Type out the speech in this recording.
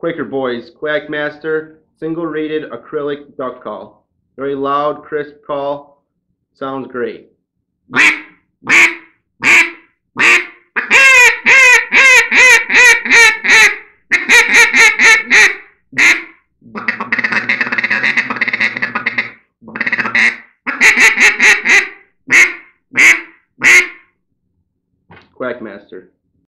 Quaker Boy's Quackmaster single rated acrylic duck call. Very loud, crisp call. Sounds great. Quackmaster.